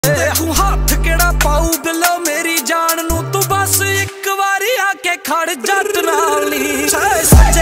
तू हाथ केड़ा पाऊ बिलो मेरी जान नू, तू बस एक बारी आके खड़ जट नाल नी।